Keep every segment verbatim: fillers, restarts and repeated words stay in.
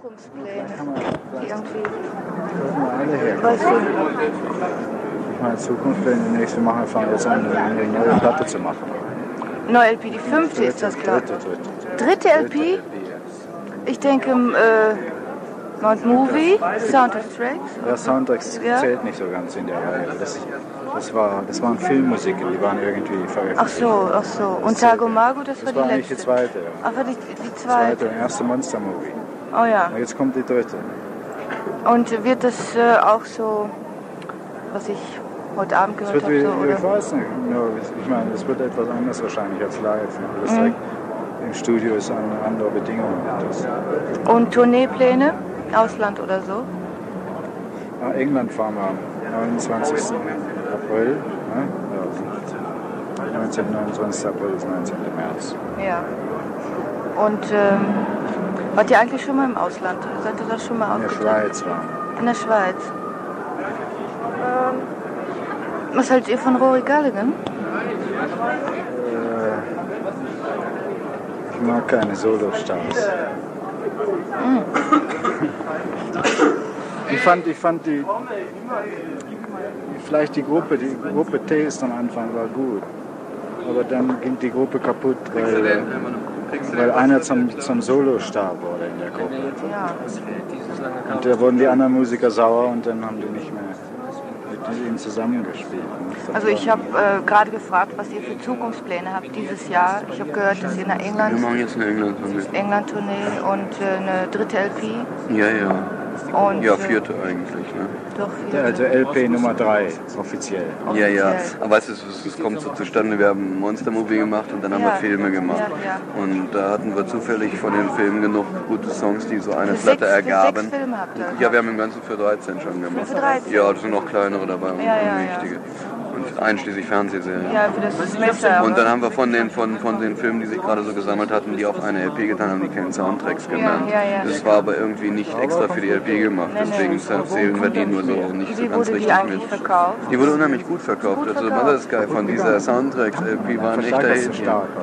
Zukunftspläne, die irgendwie, Sollten wir alle her. weißt du, Ich meine, Zukunftspläne, die nächste machen, fangen jetzt an, eine neue Platte zu machen. neue L P, die fünfte ist das, glaube Dritte, dritte. ich. Dritte L P? Dritte L P, Ich denke, äh, Mount Movie, Sound of Tracks. ja. Soundtracks Ja? zählt nicht so ganz in der Reihe. Das, das, war, das waren Filmmusiken, die waren irgendwie veröffentlicht. Ach so, ach so. Und Tagomago, das war Das die war eigentlich letzte. die zweite, ja. Ach, war die, die Zweite zweite. und erste Monster-Movie. Oh ja. Und jetzt kommt die dritte. Und wird das äh, auch so, was ich heute Abend Es gehört wird habe, wie, so, ich oder? weiß nicht, nur, ich meine, es wird etwas anders wahrscheinlich als live. Ne? Das Mhm. zeigt, im Studio ist eine andere Bedingung. Das, Und Tourneepläne? Ausland oder so? nach England fahren wir am neunundzwanzigsten April. Ne? Ja, neunzehnten neunundzwanzigsten April bis neunzehnten März. Ja. Und ähm, wart ihr eigentlich schon mal im Ausland? Seid ihr da schon mal In der aufgetreten? Schweiz waren wir. In der Schweiz. Ähm, was haltet ihr von Rory Gallagher? Äh, ich mag keine Solo-Stars. Ich fand, ich fand die, vielleicht die Gruppe, die Gruppe Taste am Anfang war gut, aber dann ging die Gruppe kaputt, weil, weil einer zum, zum Solo-Star wurde in der Gruppe. Ja. Und da wurden die anderen Musiker sauer und dann haben die nicht mehr mit ihnen zusammengespielt. Das Also ich war- habe äh, gerade gefragt, was ihr für Zukunftspläne habt dieses Jahr. Ich habe gehört, dass ihr nach Wir England, machen jetzt eine England-Tournee. England-Tournee und äh, eine dritte L P. Ja, ja. Und, Ja, äh, vierte eigentlich. Ne? Doch, Ja, vierte. also L P Nummer drei, offiziell. Ja, ja. Offiziell. Aber weißt du, es, es kommt so zustande, wir haben einen Monster-Movie gemacht und dann haben Ja. wir Filme gemacht. Ja, ja. Und da hatten wir zufällig von den Filmen genug gute Songs, die so eine Für Platte sechs- für ergaben. sechs Filme habt ihr Ja, wir haben im Ganzen für dreizehn schon gemacht. Für dreizehn? Ja, da sind noch kleinere dabei und Ja, ja, wichtige. Und einschließlich Fernsehserien. Ja, für das Messer. Und dann haben wir von den, von, von den Filmen, die sich gerade so gesammelt hatten, die auf eine L P getan haben, die keinen Soundtracks genannt. Ja, ja, ja. Das war aber irgendwie nicht extra für die L P gemacht, Nee, nee. deswegen zählen wir die nur so nicht so Wie ganz wurde die richtig eigentlich mit. verkauft? Die wurde unheimlich gut verkauft. Gut Also verkauft. Mother Sky von dieser Soundtracks-L P war ein echter Verstärker ist Hit. zu hier. stark.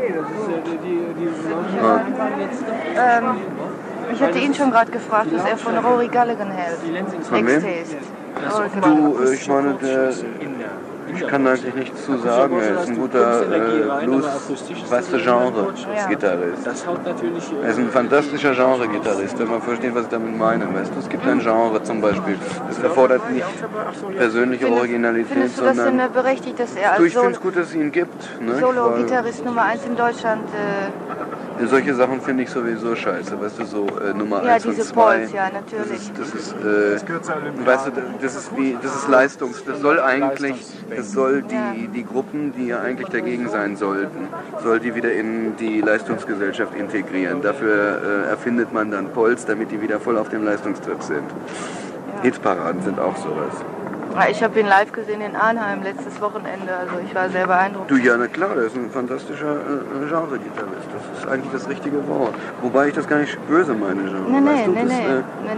Ähm, ich hatte ihn schon gerade gefragt, was er von Rory Gallagher hält. Von wem? Ex-Taste. Rory Du, äh, ich meine, der, ich kann eigentlich nichts zu sagen. Er ist ein guter äh, Blues, weißt du, Genre-Gitarrist. Er ist ein fantastischer Genre-Gitarrist, wenn man versteht, was ich damit meine. Weißt du, es gibt ein Genre zum Beispiel. Es erfordert nicht persönliche Originalität, Findest du das denn sondern... äh, berechtigt, dass er Du, als ich finde Solo- es gut, dass es ihn gibt. Ne? Solo-Gitarrist Nummer eins in Deutschland, äh, Weil solche Sachen finde ich sowieso scheiße. Weißt du, so äh, Nummer ja, eins und diese zwei. Pols, ja, Das natürlich. ist, das ist, äh, weißt du, das ist wie, das ist Leistungs, das soll eigentlich, das soll die, die Gruppen, die ja eigentlich dagegen sein sollten, soll die wieder in die Leistungsgesellschaft integrieren. Dafür äh, erfindet man dann Pols, damit die wieder voll auf dem Leistungstrip sind. Hitparaden sind auch sowas. Ja, ich habe ihn live gesehen in Arnheim letztes Wochenende, also ich war sehr beeindruckt. Du, ja, na klar, der ist ein fantastischer äh, Genre-Gitarrist. Das ist eigentlich das richtige Wort. Wobei ich das gar nicht böse meine, Genre. Nee, nee, weißt du, nee, das, nee, äh, nee,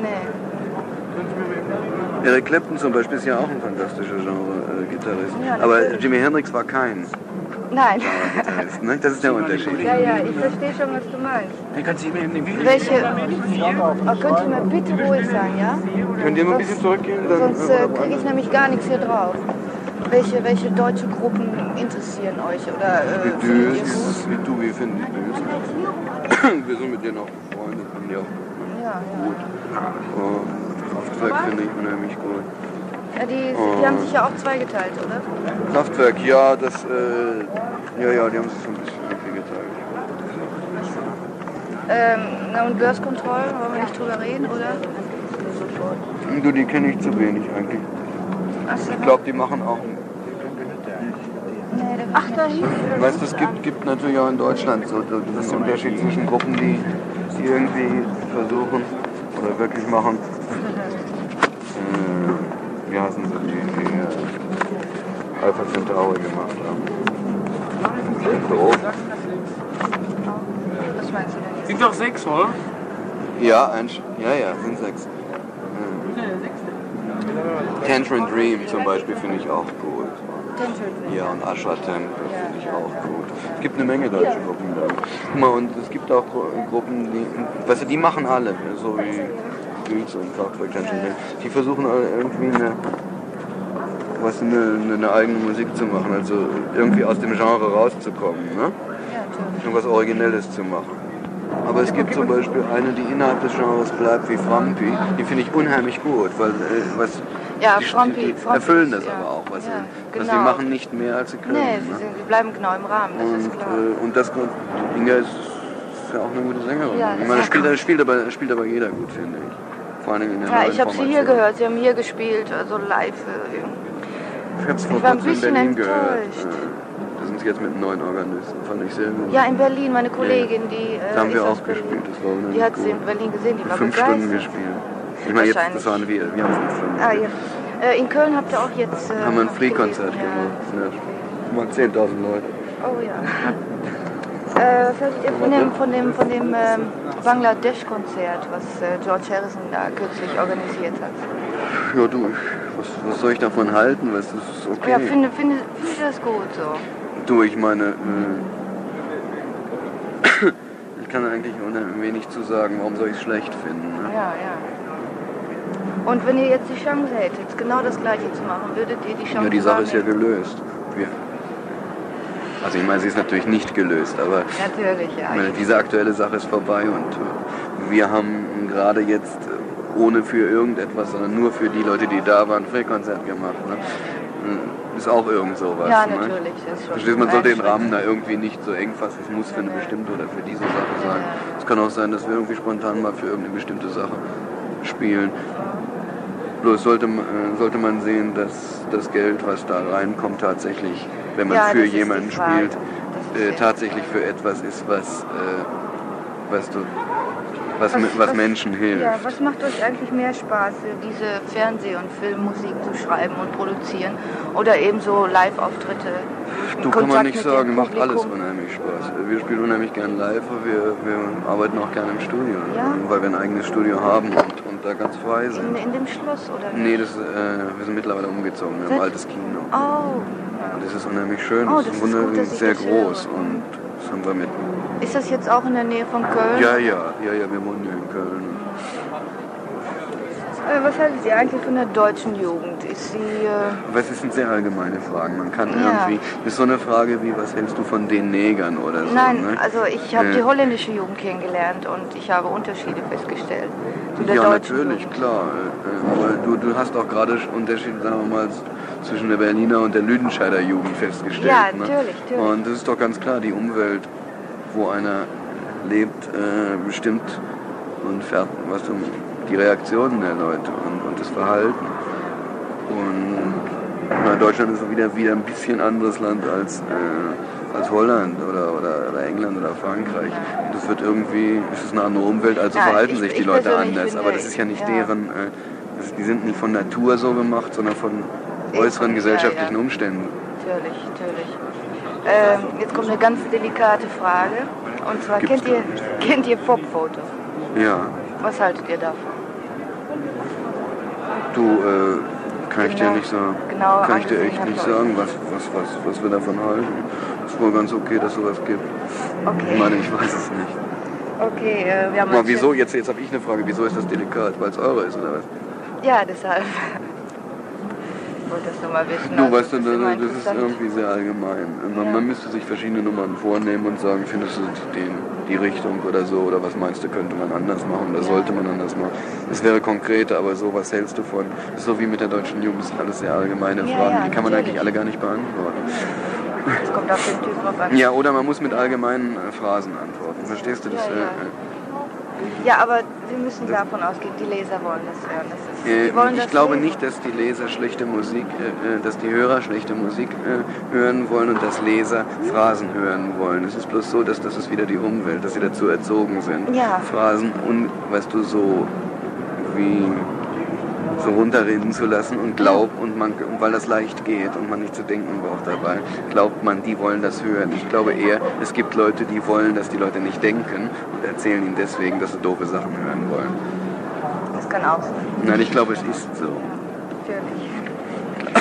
nee. Eric Clapton zum Beispiel ist ja auch ein fantastischer Genre-Gitarrist. Ja, Aber natürlich. Jimi Hendrix war kein Nein. Genre-Gitarrist. Ne? Das ist der Unterschied. Ja, ja, ich verstehe schon, was du meinst. Welche, oh, könnt ihr mal bitte ruhig sein, ja? Könnt ihr mal ein bisschen zurückgehen? Dann Sonst äh, kriege ich nämlich gar nichts hier drauf. Welche, welche deutsche Gruppen interessieren euch oder äh, Wie findet ihr Düs, gut? wie du, wie finden die Düs? Wir sind mit denen auch befreundet. Finden die auch Ja, gut. Und Kraftwerk finde ich unheimlich gut. ja. ja die, die haben sich ja auch zweigeteilt, oder? Kraftwerk, ja, das, äh, ja, ja, die haben sich so ein bisschen irgendwie geteilt. Ähm, na und Birth Control, wollen wir nicht drüber reden, oder? Du, die kenne ich zu wenig eigentlich. Ach so. Ich glaube, die machen auch. Nee, der- Ach, da hinten. Weißt du, es gibt, gibt natürlich auch in Deutschland so das Unterschied zwischen Gruppen, die, die irgendwie versuchen oder wirklich machen. Äh, wie heißen sie, die, die äh, Alpha Centauri gemacht haben. Doof. Was meinst du denn? Sind doch sechs, oder? Ja, ein, ja, ja, sind sechs. Ja. Tangerine Dream zum Beispiel finde ich auch gut. Potential. Ja, und Aschertempel ja, finde ich ja. auch gut. Es gibt eine Menge deutsche Gruppen da. Guck mal, und es gibt auch Gruppen, die, weißt du, die machen alle, so wie Pilz und Kraftwerk, ja, ja. Die versuchen alle irgendwie eine, was, eine, eine eigene Musik zu machen, also irgendwie aus dem Genre rauszukommen, ne? Ja, und was Originelles zu machen. Aber es gibt zum Beispiel eine, die innerhalb des Genres bleibt, wie Frampi, die finde ich unheimlich gut, weil äh, was ja, die, Frampi, die, die Frampi, erfüllen das ja. aber auch, was, ja, sie, genau. was sie machen nicht mehr als sie können. Nee, ne? sie, sind, sie bleiben genau im Rahmen, das und, ist klar. Äh, und das, Inga ist, ist ja auch eine gute Sängerin. Ja, ich meine, das spielt, spielt, aber, spielt aber jeder gut, finde ich. Vor allem in der ja, neuen ich habe sie hier gehört, sie haben hier gespielt, also live. Ich habe es vor kurzem in Berlin enttäuscht. gehört. Da sind sie jetzt mit einem neuen Organisten, fand ich sehr gut. Ja, in Berlin, meine Kollegin, die da haben äh, wir ist auch aus gespielt, das war Die hat sie in Berlin gesehen, die war fünf begeistert. Stunden gespielt. Ich meine, jetzt, das waren wir, wir haben fünf Stunden. Ah, ja. Äh, in Köln habt ihr auch jetzt... Äh, haben wir ein Free-Konzert ja. gemacht. Ja. Mal zehntausend Leute. Oh ja. äh, was haltet ihr von dem, von dem, von dem ähm, Bangladesch-Konzert, was äh, George Harrison da kürzlich organisiert hat? Ja, du, was, was soll ich davon halten? Was ist okay? Ja, finde, finde, finde das gut so. Du, ich meine, äh, ich kann eigentlich unheimlich wenig zu sagen, warum soll ich es schlecht finden. Ne? Ja, ja. Und wenn ihr jetzt die Chance hättet, genau das Gleiche zu machen, würdet ihr die Chance Ja, die Sache wahrnehmen? ist ja gelöst. Wir, also ich meine, sie ist natürlich nicht gelöst, aber natürlich, ja. Ich meine, diese aktuelle Sache ist vorbei und wir haben gerade jetzt ohne für irgendetwas, sondern nur für die Leute, die da waren, ein Free-Konzert gemacht. Ne? Ist auch irgend sowas. Ja, ne? natürlich. Das ist schon Verstehst, man sollte den Rahmen da irgendwie nicht so eng fassen, es muss für eine bestimmte oder für diese Sache sein. Es kann auch sein, dass wir irgendwie spontan mal für irgendeine bestimmte Sache spielen. Bloß sollte, äh, sollte man sehen, dass das Geld, was da reinkommt, tatsächlich, wenn man ja, für jemanden spielt, äh, ja. tatsächlich für etwas ist, was, äh, was, du, was, was, was was Menschen hilft. Ja, was macht euch eigentlich mehr Spaß, diese Fernseh- und Filmmusik zu schreiben und produzieren oder eben so Live-Auftritte? Du, kann man nicht sagen, macht alles unheimlich Spaß. Wir spielen unheimlich gern live, wir, wir arbeiten auch gerne im Studio, ja? weil wir ein eigenes Studio haben und, und da ganz frei sind. In, in dem Schloss, oder nicht? Nee, das, äh, wir sind mittlerweile umgezogen, wir haben ein altes Kino. Oh. Und das ist unheimlich schön, oh, das, das ist, ist gut, sehr groß und das haben wir mit. Ist das jetzt auch in der Nähe von Köln? Ja, ja, ja, ja, wir wohnen hier in Köln. Was haltet ihr eigentlich von der deutschen Jugend? Ist sie... Äh das sind sehr allgemeine Fragen. Man kann ja. irgendwie... Das ist so eine Frage wie, was hältst du von den Negern oder so? Nein, ne? also ich habe äh. die holländische Jugend kennengelernt und ich habe Unterschiede festgestellt. Zu der ja, deutschen natürlich, Jugend. klar. Aber du, du hast auch gerade Unterschiede, sagen wir mal, zwischen der Berliner und der Lüdenscheider Jugend festgestellt. Ja, ne? natürlich, natürlich. Und das ist doch ganz klar, die Umwelt, wo einer lebt, äh, bestimmt und fährt, was du... die Reaktionen der Leute und, und das Verhalten. Und na, Deutschland ist wieder, wieder ein bisschen anderes Land als, äh, als Holland oder, oder, oder England oder Frankreich. Und das wird irgendwie, es ist eine andere Umwelt, also ja, verhalten ich, sich die Leute anders. Finde, aber das ist ja nicht ja. deren, äh, das, die sind nicht von Natur so gemacht, sondern von äußeren ja, gesellschaftlichen ja. Umständen. Natürlich, natürlich. Ähm, jetzt kommt eine ganz delikate Frage. Und zwar, kennt ihr, kennt ihr Popfoto? Ja. Was haltet ihr davon? Du, äh, kann ich genau, dir nicht sagen. Genau kann ich dir echt nicht sagen, was, was, was, was wir davon halten. Es ist wohl ganz okay, dass sowas gibt. Okay. Ich meine, ich weiß es nicht. Okay, äh, wir haben... Mal, wieso, jetzt, jetzt habe ich eine Frage, wieso ist das delikat? Weil es eure ist, oder was? Ja, deshalb. Ich wollte das nur mal wissen. Du, also, weißt du, das, das ist irgendwie sehr allgemein. Man, ja. man müsste sich verschiedene Nummern vornehmen und sagen, findest du den, die Richtung oder so, oder was meinst du, könnte man anders machen, oder ja. sollte man anders machen. Es wäre konkreter, aber so, was hältst du von? Das ist so wie mit der deutschen Jugend, das sind alles sehr allgemeine ja, Fragen, ja, die kann man natürlich. eigentlich alle gar nicht beantworten. Es kommt auf den Typ drauf an. Ja, oder man muss mit allgemeinen äh, Phrasen antworten, verstehst du das? Ja, ja. Äh, ja, aber wir müssen das davon ausgehen, die Leser wollen das hören. Das ist, äh, wollen ich das glaube lesen. nicht, dass die Leser schlechte Musik, äh, dass die Hörer schlechte Musik äh, hören wollen und dass Leser Phrasen hören wollen. Es ist bloß so, dass das ist wieder die Umwelt, dass sie dazu erzogen sind. Ja. Phrasen und, weißt du, so wie so runterreden zu lassen und glaubt, und man, weil das leicht geht und man nicht zu denken braucht dabei, glaubt man, die wollen das hören. Ich glaube eher, es gibt Leute, die wollen, dass die Leute nicht denken und erzählen ihnen deswegen, dass sie doofe Sachen hören wollen. Das kann auch sein. Nein, ich glaube, es ist so. Natürlich.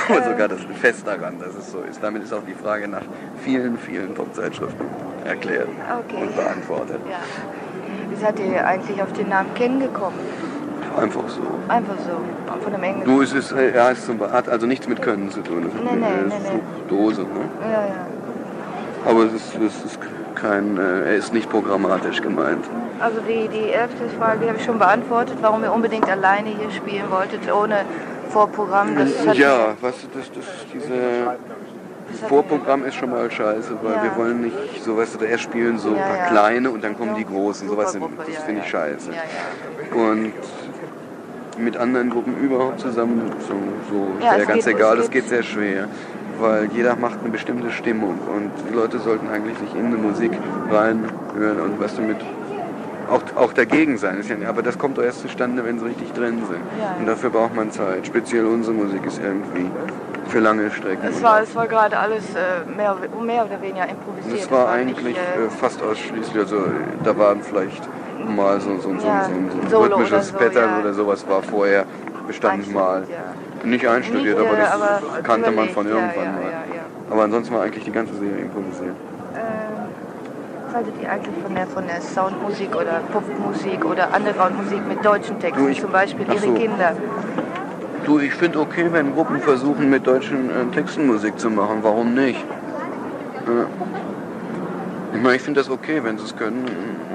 glaube sogar, das ist fest daran, dass es so ist. Damit ist auch die Frage nach vielen, vielen Popzeitschriften erklärt Okay. und beantwortet. Ja. Wie seid ihr eigentlich auf den Namen Ken gekommen? Einfach so. Einfach so, von dem Englischen. Du, es ist, äh, ja, es ist, hat also nichts mit Können zu tun. Es ist Nee, eine nee, äh, nee, nee. Suchdose. Ne? Ja, ja. Aber es ist, es ist kein, äh, er ist nicht programmatisch gemeint. Also die, die erste Frage die habe ich schon beantwortet, warum ihr unbedingt alleine hier spielen wolltet, ohne Vorprogramm. Das hat Ja, was das, das, diese hat Vorprogramm ist schon mal scheiße, weil Ja. wir wollen nicht so, weißt du, erst spielen so ein Ja, paar ja. kleine und dann kommen die großen. Sowas sind, Supergruppe, das ja, finde ich ja. scheiße. Ja, ja. Und mit anderen Gruppen überhaupt zusammen, so, so Ja, ist ja es ganz geht- egal, es das geht- geht sehr schwer. Weil jeder macht eine bestimmte Stimmung und die Leute sollten eigentlich sich in die Musik reinhören und was damit auch, auch dagegen sein. Ist ja, aber das kommt doch erst zustande, wenn sie richtig drin sind. Ja. Und dafür braucht man Zeit. Speziell unsere Musik ist irgendwie für lange Strecken. Es und war, es war gerade alles äh, mehr, mehr oder weniger improvisiert. das war nicht, eigentlich äh, äh, fast ausschließlich, also da waren vielleicht mal so, so, so, Ja, so, ein- so ein Solo rhythmisches oder so, Pattern ja. oder sowas war vorher bestand mal. einstudiert, ja. Nicht einstudiert, Nicht, aber äh, das aber kannte man überlegt, von ja, irgendwann ja, mal. ja, ja. Aber ansonsten war eigentlich die ganze Serie improvisiert. Ähm, was haltet ihr eigentlich von der, von der Soundmusik oder Popmusik oder Underground-Musik mit deutschen Texten, Du, ich- zum Beispiel ach Ihre so. Kinder? Du, ich finde okay, wenn Gruppen versuchen, mit deutschen äh, Texten Musik zu machen. Warum nicht? Ja. Ich meine, ich finde das okay, wenn sie es können.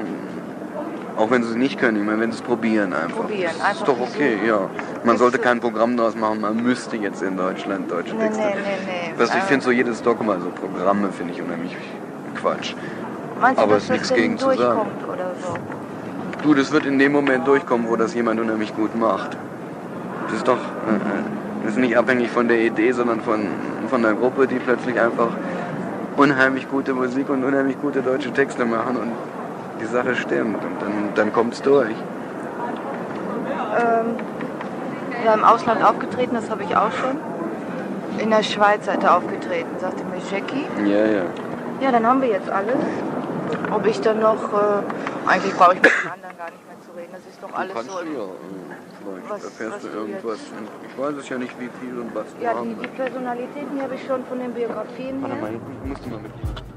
Auch wenn sie es nicht können, ich meine, wenn sie es probieren einfach. Probieren, Das einfach ist doch okay, versuchen. ja. Man Ist sollte so- kein Programm daraus machen, man müsste jetzt in Deutschland deutsche Nee, Texte. nee, nee, nee. Was, ich Aber- finde so jedes Dogma, so Programme finde ich unheimlich Quatsch. Meinst du, aber dass ist das nichts denn gegen zu sagen. durchkommt oder so? Du, das wird in dem Moment durchkommen, wo das jemand unheimlich gut macht. Das ist doch, äh, äh, das ist nicht abhängig von der Idee, sondern von, von der Gruppe, die plötzlich einfach unheimlich gute Musik und unheimlich gute deutsche Texte machen und die Sache stimmt und dann, dann kommt es durch. Ähm, ja, im Ausland aufgetreten, das habe ich auch schon. In der Schweiz seid ihr aufgetreten, sagte mir Jackie. Ja, ja. Ja, dann haben wir jetzt alles. Ob ich dann noch, äh, eigentlich brauche ich mit den anderen gar nicht mehr zu reden. Das ist doch alles Kannst so. du ja. äh, Vielleicht Was- erfährst was du du irgendwas. Ich weiß es ja nicht, wie viel und was du Ja, haben die, die willst. Personalitäten die habe ich schon von den Biografien Warte her. mal, ich musste mal mit.